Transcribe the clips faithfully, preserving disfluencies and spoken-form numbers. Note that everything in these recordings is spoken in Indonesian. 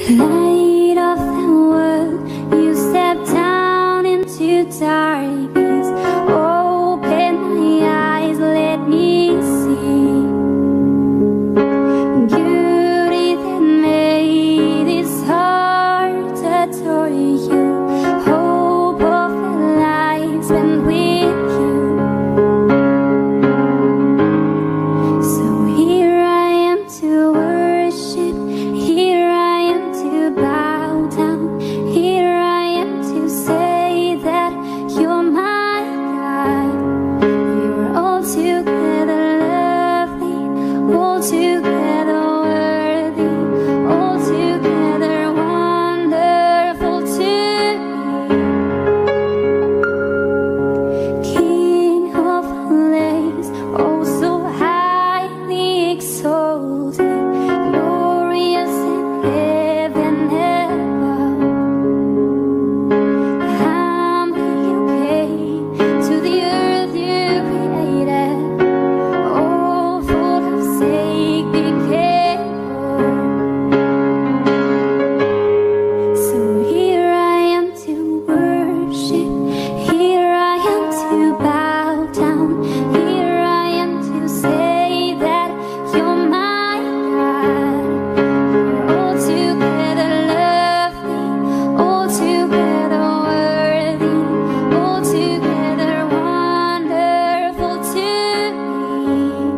Light of the world, you step down into darkness. Open my eyes, let me see beauty that made this heart adore you. Hope of a life spent with you. So here I am to worship. Here I am to bow down. Here I am to say that you're my God. You're altogether lovely, altogether worthy, altogether wonderful to me. King of all days, oh so highly exalted, glorious in heaven above. Humbly you came to the earth you created, all full of sake became born. So here I am to worship, here I am to bow down, here I am to say that you're my God. You're altogether lovely, altogether worthy, altogether wonderful to me.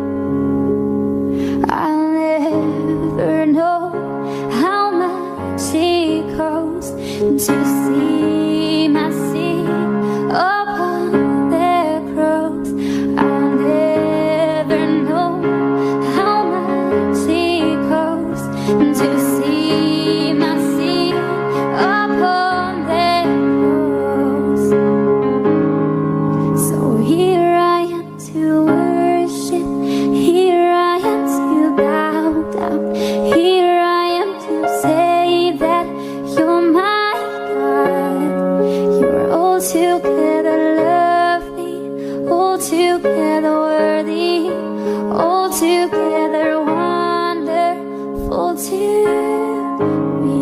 I'll never know how much it costs to see my sin upon the cross. I'll never know how much it costs to see my sin upon the cross. So here I am to worship, here I am to bow down, here I am to say that you're my God. You're altogether lovely, altogether worthy, altogether wonderful to me.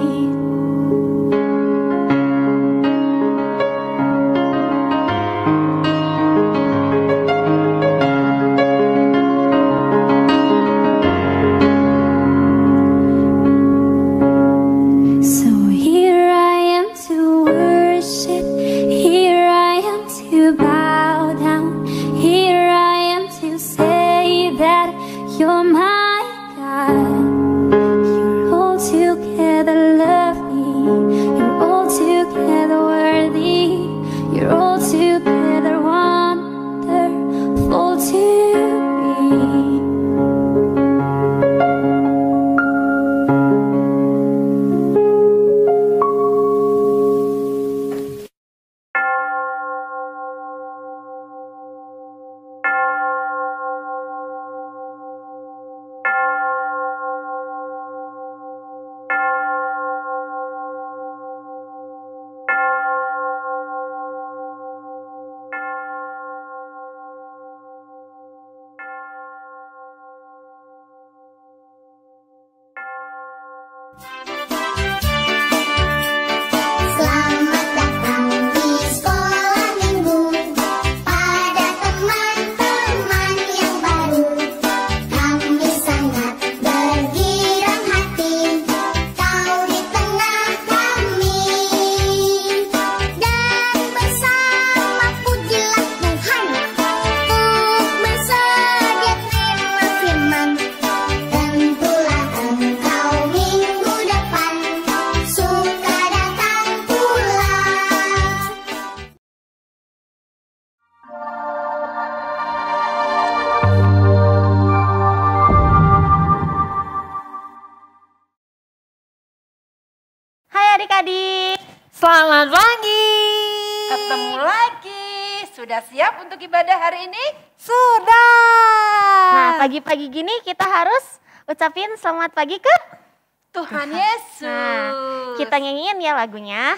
So here I am to worship, here I am to bow down, here I am to say that you're my God. You're altogether lovely, you're altogether worthy, you're altogether wonderful to me. Selamat datang di sekolah minggu, pada teman-teman yang baru. Kami sangat bergirang hati, kau di tengah kami. Dan bersama pujilah Tuhan, untuk bersedia terima firman. Tentulah engkau minggu depan suka datang pula. Hai adik-adik, Selamat pagi. ketemu lagi. Sudah siap untuk ibadah hari ini? Sudah. Nah, pagi-pagi gini kita harus ucapin selamat pagi ke Tuhan Yesus. Nah, kita nyanyiin ya lagunya.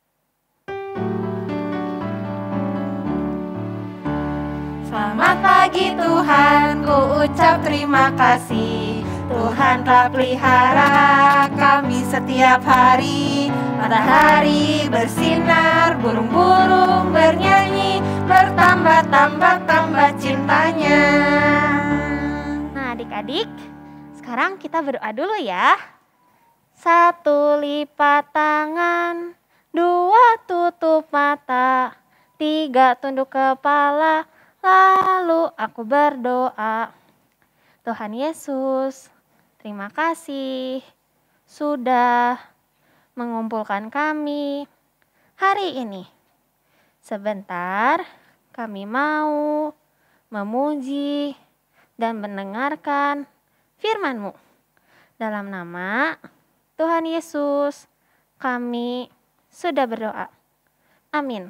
Selamat pagi Tuhan, ku ucap terima kasih. Tuhan telah pelihara kami setiap hari. Matahari bersinar, burung-burung bernyanyi, bertambah-tambah-tambah cintanya. Nah adik-adik, sekarang kita berdoa dulu ya. Satu lipat tangan, dua tutup mata, tiga tunduk kepala, lalu aku berdoa. Tuhan Yesus, terima kasih sudah mengumpulkan kami hari ini. Sebentar kami mau memuji dan mendengarkan firman-Mu. Dalam nama Tuhan Yesus kami sudah berdoa. Amin.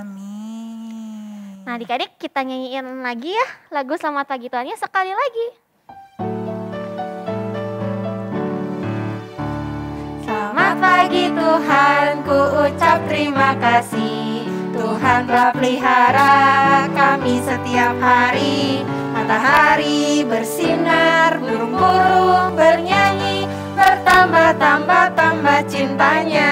Amin. Nah adik-adik kita nyanyiin lagi ya lagu Selamat Pagi Tuhan Yesus sekali lagi. Selamat pagi Tuhan, ku ucap terima kasih. Tuhan telah pelihara kami setiap hari. Matahari bersinar, burung-burung bernyanyi, bertambah-tambah-tambah cintanya.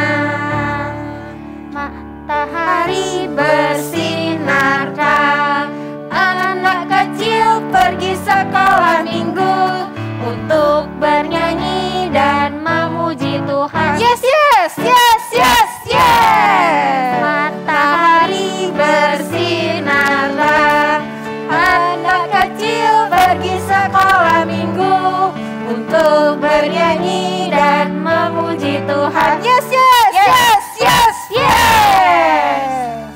Matahari bersinar, anak kecil pergi sekolah minggu untuk bernyanyi dan memuji Tuhan. Yes, yes, yes, yes, yes. Matahari bersinar, anak kecil pergi sekolah minggu untuk bernyanyi dan memuji Tuhan. Yes, yes, yes, yes, yes.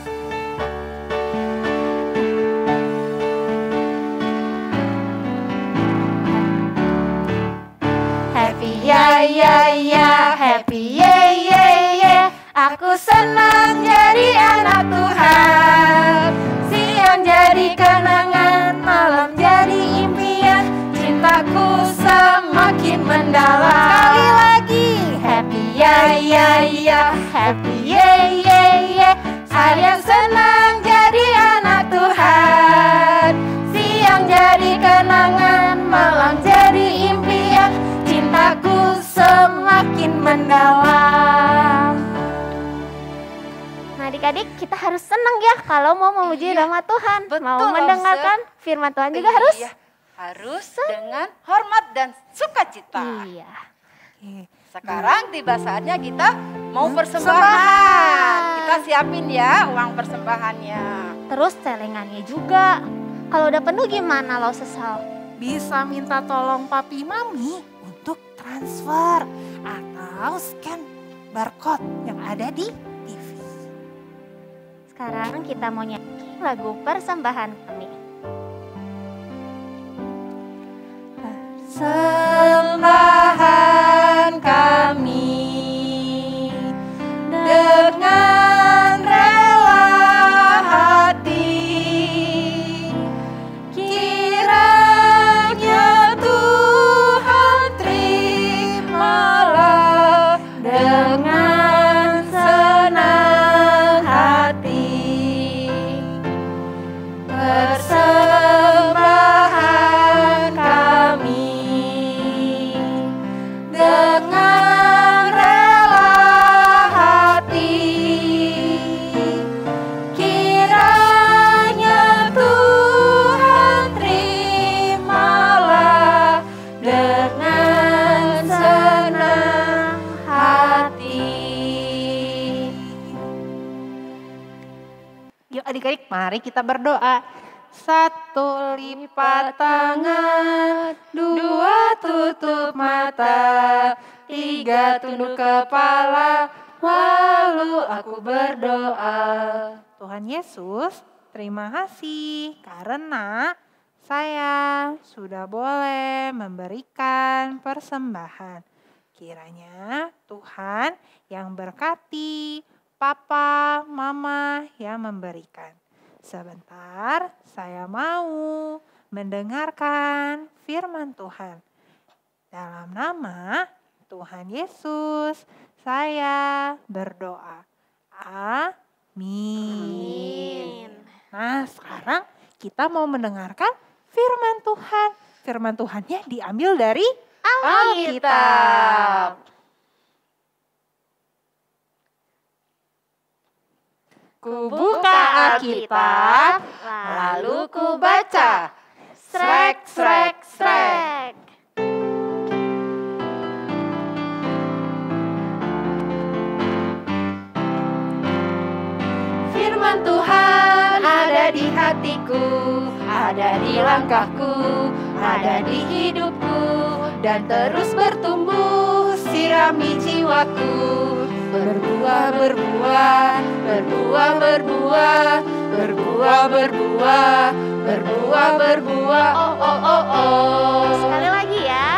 Happy ya ya ya, happy ye ye ye. Aku senang jadi anak Tuhan. Siang jadi kenangan, malam jadi impian. Cintaku semakin mendalam. Sekali lagi, happy ya ya ya, happy ye ye ye. Saya senang jadi anak Tuhan. Siang jadi kenangan, malam jadi impian. Cintaku semakin mendalam. Nah adik-adik kita harus senang ya kalau mau memuji Iya, nama Tuhan. betul, Mau mendengarkan firman Tuhan juga harus. Iya, harus dengan hormat dan sukacita. Iya. Sekarang tiba saatnya kita mau persembahan. Kita siapin ya uang persembahannya. Terus celengannya juga. Kalau udah penuh gimana lo sesal? Bisa minta tolong papi mami untuk transfer atau scan barcode yang ada di T V. Sekarang kita mau nyanyi lagu persembahan kami. Persembahan kami dengan rela hati, kiranya Tuhan terimalah dengan senang hati. Persembahan kami dengan rela hati, kiranya Tuhan terimalah dengan senang hati. Yuk adik-adik mari kita berdoa. Satu lipat tangan, Dua tutup mata, tiga tunduk kepala, lalu aku berdoa. Tuhan Yesus, terima kasih karena saya sudah boleh memberikan persembahan. Kiranya Tuhan yang berkati papa, mama yang memberikan. Sebentar saya mau mendengarkan firman Tuhan. Dalam nama Tuhan Yesus saya berdoa. Amin. Nah sekarang kita mau mendengarkan firman Tuhan. Firman Tuhannya diambil dari Alkitab. Ku buka Alkitab, lalu ku baca. Srek, srek, srek. Firman Tuhan ada di hatiku, ada di langkahku, ada di hidupku, dan terus bertumbuh, sirami jiwaku. Berbuah, berbuah, berbuah, berbuah, berbuah, berbuah, berbuah, berbuah, oh, oh, oh, oh. Sekali lagi ya.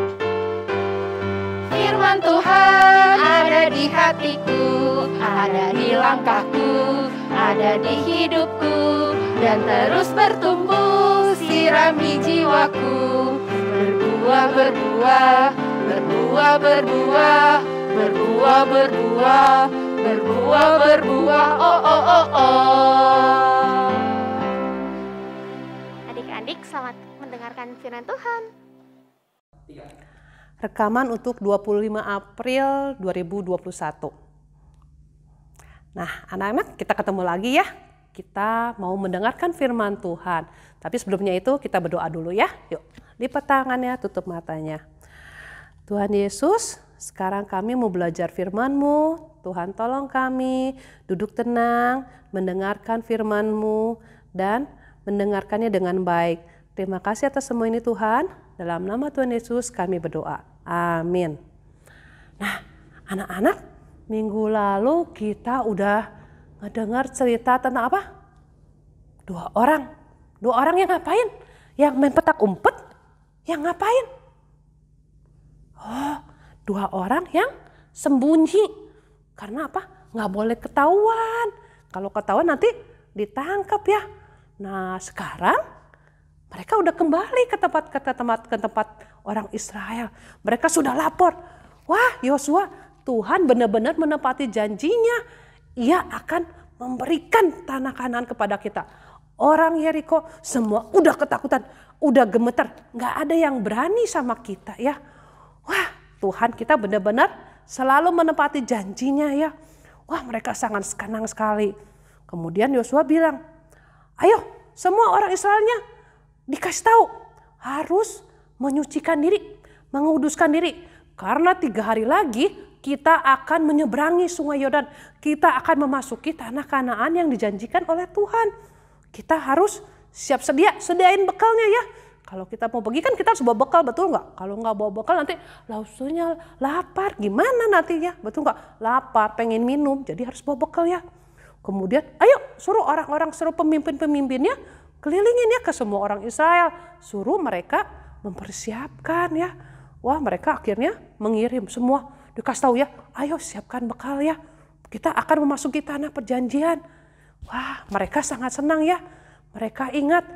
Firman Tuhan ada di hatiku, ada di langkahku, ada di hidupku, dan terus bertumbuh, sirami jiwaku. Berbuah, berbuah, berbuah, berbuah, berbuah, berbuah, berbuah, berbuah, oh, oh, oh, oh. Adik-adik selamat mendengarkan firman Tuhan. Rekaman untuk dua puluh lima April dua ribu dua puluh satu. Nah, anak-anak, kita ketemu lagi ya. Kita mau mendengarkan firman Tuhan. Tapi sebelumnya itu kita berdoa dulu ya. Yuk, lipat tangannya, tutup matanya. Tuhan Yesus, sekarang kami mau belajar firman-Mu. Tuhan tolong kami duduk tenang, mendengarkan firman-Mu, dan mendengarkannya dengan baik. Terima kasih atas semua ini Tuhan. Dalam nama Tuhan Yesus kami berdoa. Amin. Nah, anak-anak, minggu lalu kita udah ngedengar cerita tentang apa? Dua orang. Dua orang yang ngapain? Yang main petak umpet? Yang ngapain? Oh, dua orang yang sembunyi. Karena apa? Nggak boleh ketahuan. Kalau ketahuan nanti ditangkap ya. Nah, sekarang mereka udah kembali ke tempat ke tempat ke tempat orang Israel. Mereka sudah lapor. Wah, Yosua, Tuhan benar-benar menepati janjinya. Ia akan memberikan tanah Kanaan kepada kita. Orang Yeriko semua udah ketakutan, udah gemeter. Nggak ada yang berani sama kita ya. Wah, Tuhan kita benar-benar selalu menepati janjinya ya. Wah, mereka sangat senang sekali. Kemudian Yosua bilang, ayo semua orang Israelnya dikasih tahu harus menyucikan diri, menguduskan diri. Karena tiga hari lagi kita akan menyeberangi sungai Yordan. Kita akan memasuki tanah Kanaan yang dijanjikan oleh Tuhan. Kita harus siap sedia, sediain bekalnya ya. Kalau kita mau pergi kan kita harus bawa bekal, betul nggak? Kalau nggak bawa bekal nanti lausunya lapar, gimana nantinya? Betul nggak? Lapar, pengen minum, jadi harus bawa bekal ya. Kemudian ayo suruh orang-orang, suruh pemimpin-pemimpinnya kelilingin ya ke semua orang Israel. Suruh mereka mempersiapkan ya. Wah, mereka akhirnya mengirim semua. Dikasih tahu ya, ayo siapkan bekal ya. Kita akan memasuki tanah perjanjian. Wah, mereka sangat senang ya. Mereka ingat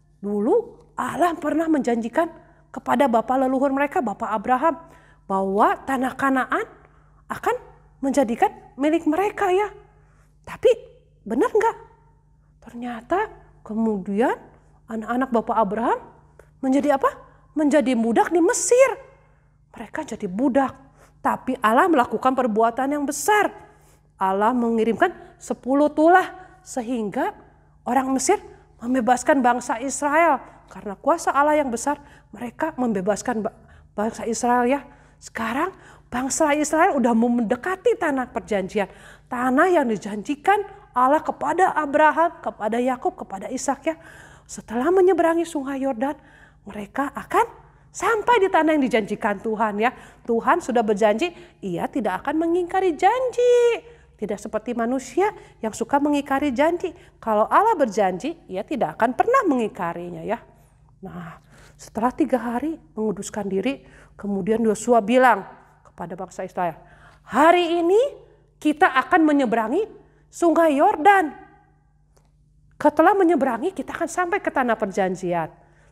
dulu Allah pernah menjanjikan kepada bapak leluhur mereka, Bapak Abraham, bahwa tanah Kanaan akan menjadikan milik mereka ya. Tapi benar nggak? Ternyata kemudian anak-anak Bapak Abraham menjadi apa? Menjadi budak di Mesir. Mereka jadi budak. Tapi Allah melakukan perbuatan yang besar. Allah mengirimkan sepuluh tulah sehingga orang Mesir membebaskan bangsa Israel. Karena kuasa Allah yang besar, mereka membebaskan bangsa Israel ya. Sekarang bangsa Israel udah mau mendekati tanah perjanjian. Tanah yang dijanjikan Allah kepada Abraham, kepada Yakub, kepada Ishak ya. Setelah menyeberangi sungai Yordan, mereka akan sampai di tanah yang dijanjikan Tuhan ya. Tuhan sudah berjanji, ia tidak akan mengingkari janji. Tidak seperti manusia yang suka mengingkari janji. Kalau Allah berjanji, ia tidak akan pernah mengingkarinya ya. Nah, setelah tiga hari menguduskan diri, kemudian Yosua bilang kepada bangsa Israel, hari ini kita akan menyeberangi sungai Yordan. Setelah menyeberangi, kita akan sampai ke tanah perjanjian.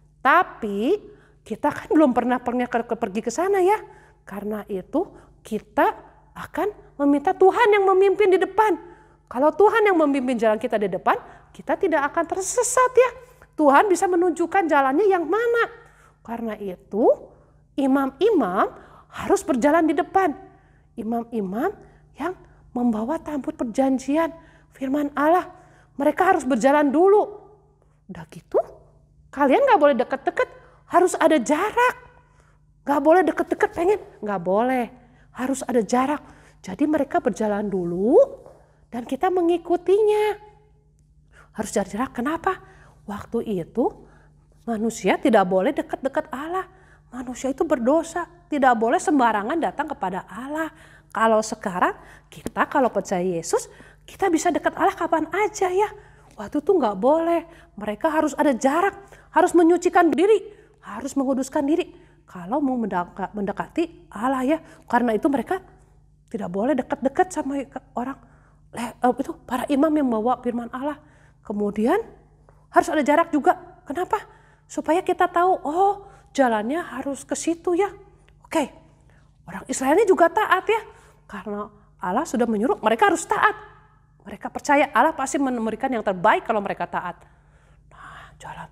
Tapi kita kan belum pernah pernah pergi ke sana ya. Karena itu kita akan meminta Tuhan yang memimpin di depan. Kalau Tuhan yang memimpin jalan kita di depan, kita tidak akan tersesat ya. Tuhan bisa menunjukkan jalannya yang mana. Karena itu imam-imam harus berjalan di depan. Imam-imam yang membawa tamput perjanjian. firman Allah, mereka harus berjalan dulu. Udah gitu, kalian gak boleh deket-deket, harus ada jarak. Gak boleh deket-deket pengen, gak boleh. Harus ada jarak. Jadi mereka berjalan dulu dan kita mengikutinya. Harus ada jarak, kenapa? Waktu itu manusia tidak boleh dekat-dekat Allah. Manusia itu berdosa, tidak boleh sembarangan datang kepada Allah. Kalau sekarang kita kalau percaya Yesus, kita bisa dekat Allah kapan aja ya. Waktu itu nggak boleh. Mereka harus ada jarak, harus menyucikan diri, harus menguduskan diri. Kalau mau mendekati Allah ya, karena itu mereka tidak boleh dekat-dekat sama orang. Itu para imam yang bawa firman Allah. Kemudian harus ada jarak juga. Kenapa? Supaya kita tahu, oh jalannya harus ke situ ya. Oke, orang Israel ini juga taat ya. Karena Allah sudah menyuruh mereka harus taat. Mereka percaya Allah pasti memberikan yang terbaik kalau mereka taat. Nah, jalan.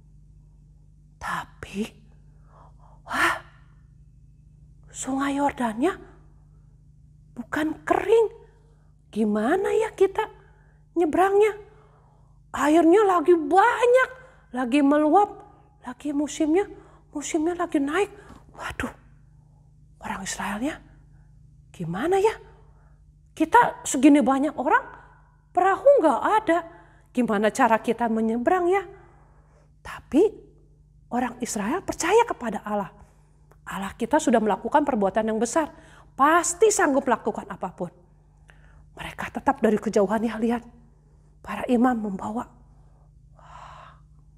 Tapi, wah, sungai Yordannya bukan kering. Gimana ya kita nyebrangnya? Airnya lagi banyak, lagi meluap, lagi musimnya, musimnya lagi naik. Waduh, orang Israelnya gimana ya? Kita segini banyak orang, perahu nggak ada. Gimana cara kita menyeberang ya? Tapi orang Israel percaya kepada Allah. Allah kita sudah melakukan perbuatan yang besar. Pasti sanggup melakukan apapun. Mereka tetap dari kejauhan ya lihat. Para imam membawa. Wah.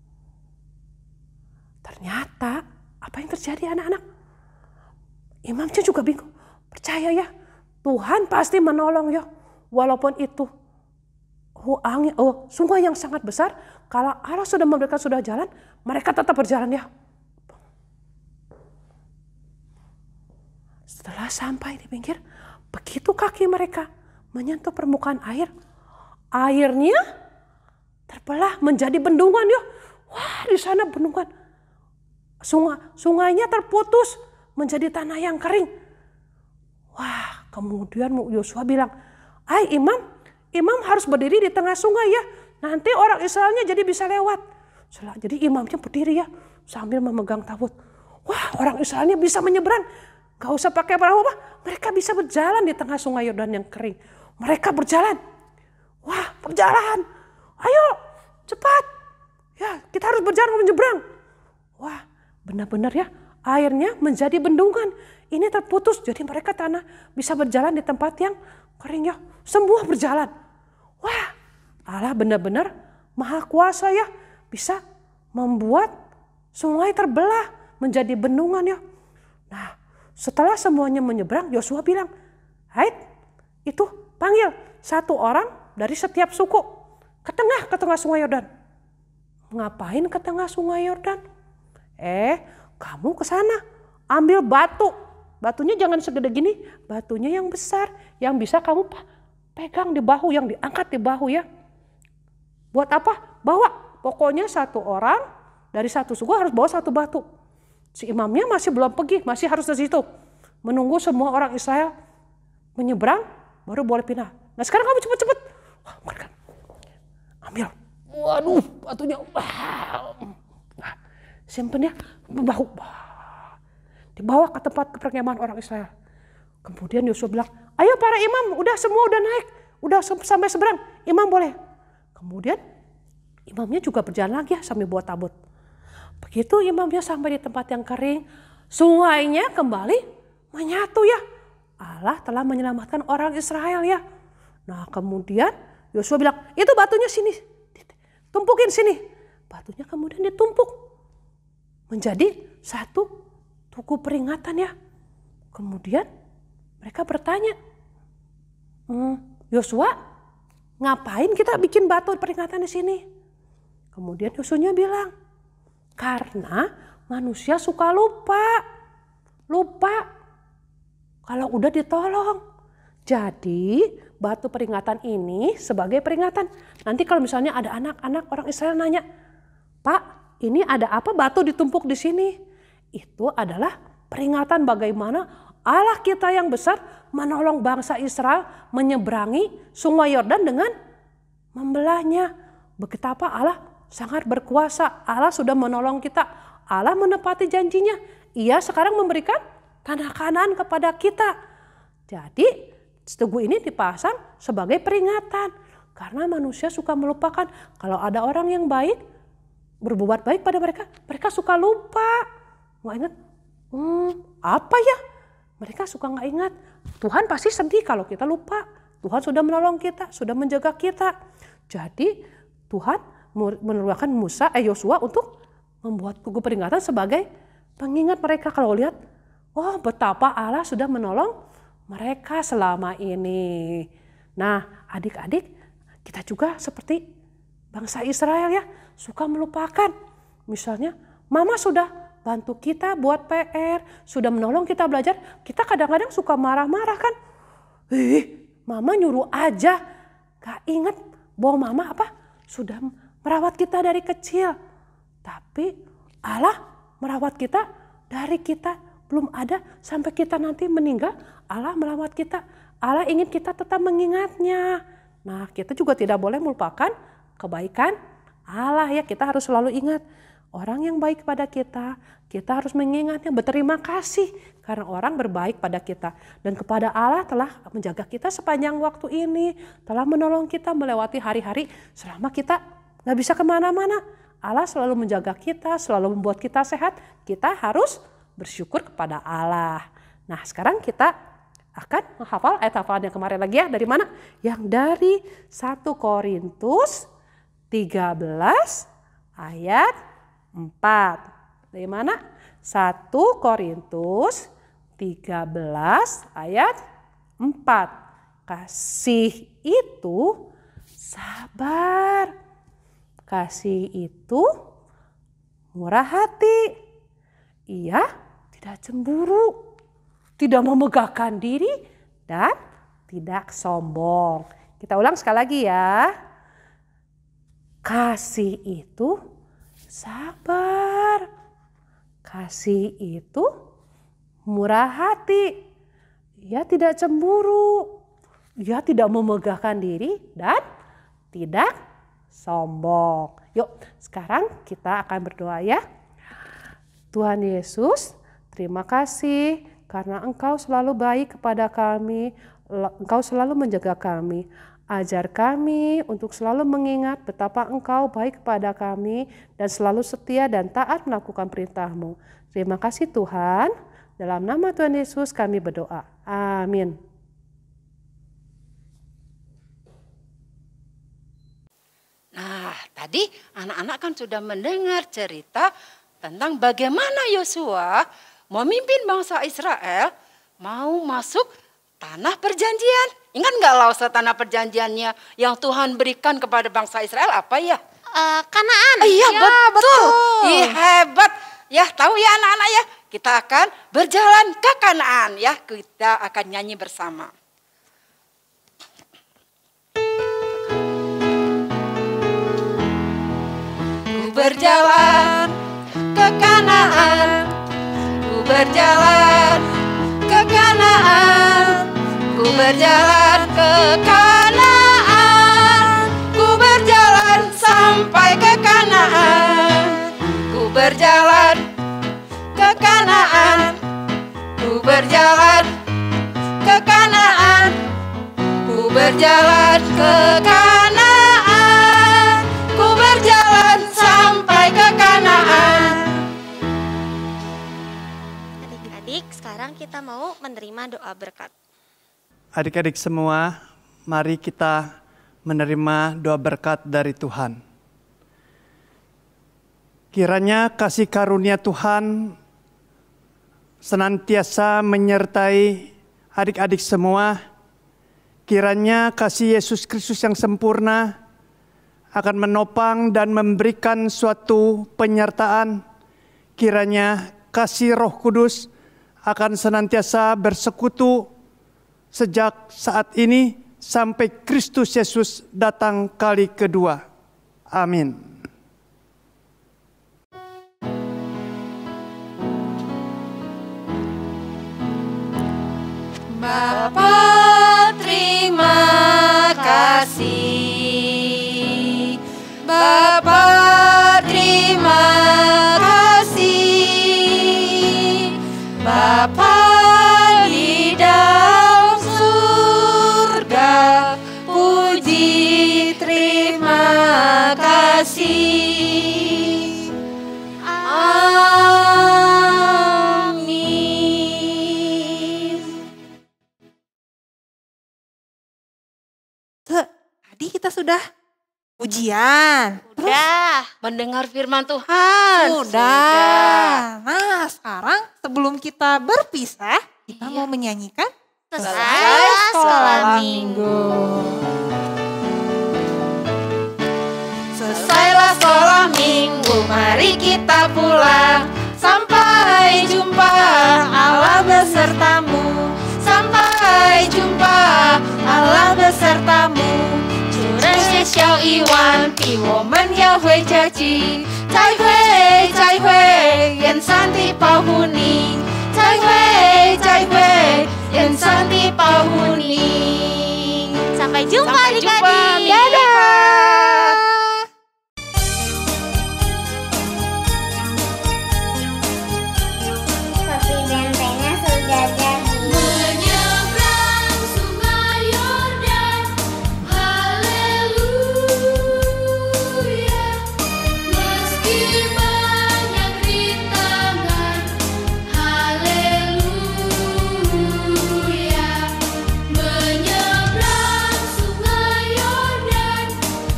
Ternyata apa yang terjadi anak-anak? Imamnya juga bingung. Percaya ya. Tuhan pasti menolong ya. Walaupun itu oh, angin, oh, sungai yang sangat besar. Kalau Allah sudah memberikan sudah jalan, mereka tetap berjalan ya. Setelah sampai di pinggir, begitu kaki mereka menyentuh permukaan air, airnya terbelah menjadi bendungan ya. Wah, di sana bendungan. Sungai, sungainya terputus menjadi tanah yang kering. Wah, kemudian Yosua bilang, "Hai imam, imam harus berdiri di tengah sungai ya. Nanti orang Israelnya jadi bisa lewat." Jadi imamnya berdiri ya sambil memegang tabut. Wah, orang Israelnya bisa menyeberang. Gak usah pakai perahu apa, mereka bisa berjalan di tengah sungai Yordan yang kering. Mereka berjalan. Wah, berjalan. Ayo, cepat. Ya, kita harus berjalan menyeberang. Wah, benar-benar ya, airnya menjadi bendungan. Ini terputus, jadi mereka tanah bisa berjalan di tempat yang kering ya. Semua berjalan. Wah, Allah benar-benar maha kuasa ya. Bisa membuat sungai terbelah menjadi bendungan ya. Nah, setelah semuanya menyeberang, Yosua bilang, "Hai, itu panggil satu orang dari setiap suku ke tengah, ke tengah sungai Yordan." Ngapain ke tengah sungai Yordan? Eh, kamu ke sana, ambil batu. Batunya jangan segede gini, batunya yang besar, yang bisa kamu pegang di bahu, yang diangkat di bahu ya. Buat apa? Bawa. Pokoknya satu orang dari satu suku harus bawa satu batu. Si imamnya masih belum pergi, masih harus di situ. Menunggu semua orang Israel menyeberang, baru boleh pindah. Nah sekarang kamu cepet-cepet. Wah, mereka ambil. Waduh, batunya. Wah, simpen ya, bahu. Dibawa ke tempat perkemahan orang Israel. Kemudian Yosua bilang, "Ayo para imam, udah semua udah naik. Udah sampai seberang, imam boleh." Kemudian imamnya juga berjalan lagi ya sambil bawa tabut. Begitu imamnya sampai di tempat yang kering, sungainya kembali menyatu ya. Allah telah menyelamatkan orang Israel ya. Nah kemudian Yosua bilang, "Itu batunya sini, tumpukin sini." Batunya kemudian ditumpuk menjadi satu tugu peringatan ya. Kemudian mereka bertanya, "Yosua, ngapain kita bikin batu peringatan di sini?" Kemudian Yosuanya bilang, "Karena manusia suka lupa. Lupa kalau udah ditolong. Jadi batu peringatan ini sebagai peringatan. Nanti kalau misalnya ada anak-anak orang Israel nanya, 'Pak, ini ada apa batu ditumpuk di sini?' Itu adalah peringatan bagaimana Allah kita yang besar menolong bangsa Israel menyeberangi sungai Yordan dengan membelahnya. Betapa Allah sangat berkuasa. Allah sudah menolong kita. Allah menepati janjinya. Ia sekarang memberikan tanah Kanaan kepada kita. Jadi Tugu ini dipasang sebagai peringatan. Karena manusia suka melupakan. Kalau ada orang yang baik, berbuat baik pada mereka, mereka suka lupa. Nggak ingat, hmm, apa ya? Mereka suka nggak ingat. Tuhan pasti sedih kalau kita lupa. Tuhan sudah menolong kita, sudah menjaga kita. Jadi Tuhan menurunkan Musa, eh Yosua untuk membuat tugu peringatan sebagai pengingat mereka. Kalau lihat, oh betapa Allah sudah menolong mereka selama ini. Nah adik-adik, kita juga seperti bangsa Israel ya, suka melupakan. Misalnya mama sudah bantu kita buat P R, sudah menolong kita belajar. Kita kadang-kadang suka marah-marah kan. Ih, mama nyuruh aja. Gak ingat bahwa mama apa? Sudah merawat kita dari kecil. Tapi Allah merawat kita dari kita belum ada sampai kita nanti meninggal. Allah merawat kita. Allah ingin kita tetap mengingatnya. Nah kita juga tidak boleh melupakan kebaikan Allah ya. Kita harus selalu ingat orang yang baik pada kita. Kita harus mengingatnya, berterima kasih karena orang berbaik pada kita. Dan kepada Allah telah menjaga kita sepanjang waktu ini. Telah menolong kita melewati hari-hari selama kita gak bisa kemana-mana. Allah selalu menjaga kita, selalu membuat kita sehat. Kita harus bersyukur kepada Allah. Nah sekarang kita akan menghafal ayat hafalan yang kemarin lagi ya. Dari mana? Yang dari satu Korintus tiga belas ayat empat. Dari mana? satu Korintus tiga belas ayat empat. Kasih itu sabar. Kasih itu murah hati. Ia tidak cemburu, tidak memegahkan diri, dan tidak sombong. Kita ulang sekali lagi ya. Kasih itu sabar. Kasih itu murah hati. Ia tidak cemburu. Ia tidak memegahkan diri dan tidak sombong. Yuk, sekarang kita akan berdoa ya. Tuhan Yesus, terima kasih karena Engkau selalu baik kepada kami. Engkau selalu menjaga kami. Ajar kami untuk selalu mengingat betapa Engkau baik kepada kami dan selalu setia dan taat melakukan perintah-Mu. Terima kasih Tuhan. Dalam nama Tuhan Yesus kami berdoa. Amin. Nah, tadi anak-anak kan sudah mendengar cerita tentang bagaimana Yosua memimpin bangsa Israel mau masuk tanah perjanjian. Ingat nggak lausa tanah perjanjiannya yang Tuhan berikan kepada bangsa Israel apa ya? Uh, Kanaan. Iya ya, betul. betul. Ih, hebat. Ya tahu ya anak-anak ya. Kita akan berjalan ke Kanaan ya. Kita akan nyanyi bersama. Ku berjalan ke Kanaan. Ku berjalan ke Kanaan. Ku berjalan ke Kanaan. Ku berjalan sampai ke Kanaan. Ku berjalan ke Kanaan. Ku berjalan ke Kanaan. Ku berjalan ke Kanaan. Ku berjalan sampai ke Kanaan. Adik-adik, sekarang kita mau menerima doa berkat. Adik-adik semua, mari kita menerima doa berkat dari Tuhan. Kiranya kasih karunia Tuhan senantiasa menyertai adik-adik semua. Kiranya kasih Yesus Kristus yang sempurna akan menopang dan memberikan suatu penyertaan. Kiranya kasih Roh Kudus akan senantiasa bersekutu sejak saat ini sampai Kristus Yesus datang kali kedua. Amin. Bapa terima kasih terima kasih. Bapa di dalam surga, puji terima kasih. Amin. Tuh, tadi kita sudah ujian. Udah. Mendengar firman Tuhan. Sudah. Nah, sekarang sebelum kita berpisah, kita Iya. mau menyanyikan Selesai sekolah minggu. Selesailah sekolah minggu, mari kita pulang. Sampai jumpa, Allah besertamu. Sampai jumpa, Allah besertamu. 祝人学校一万比我们要会假期。再会，再会，愿上帝保护你。再会，再会，愿上帝保护你。 Sampai jumpa Sampai jumpa, adik-adik. minggu depan. Kopi bentengnya sudah jadi. Menyeberang sungai Yordan, haleluya. Meski banyak rintangan, haleluya. Menyeberang sungai Yordan,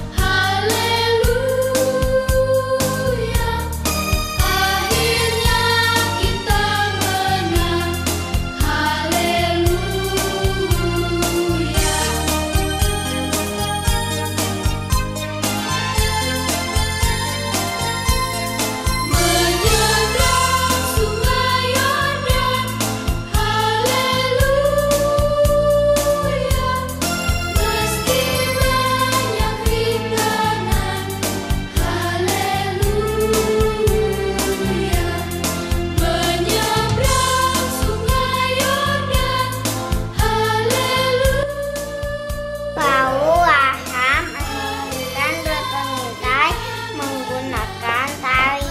haleluya. Akhirnya kita menang, haleluya. Menyeberang sungai Yordan, haleluya. Meski banyak rintangan, haleluya. Menyeberang sungai Yordan, haleluya. Paulaham menginginkan dua pengintai menggunakan tali.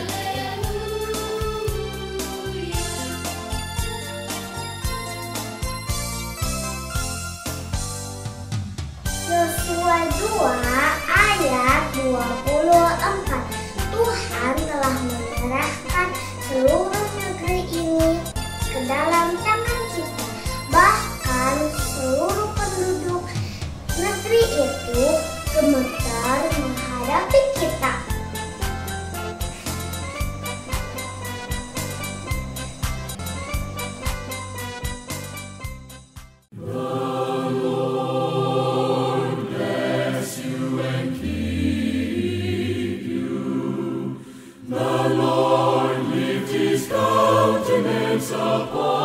Yosua dua ayat dua puluh empat. Tuhan telah menyerahkan seluruh negeri ini ke dalam tangan kita. Bahkan seluruh penduduk negeri itu gemetar menghadapi kita. The Lord lift his countenance upon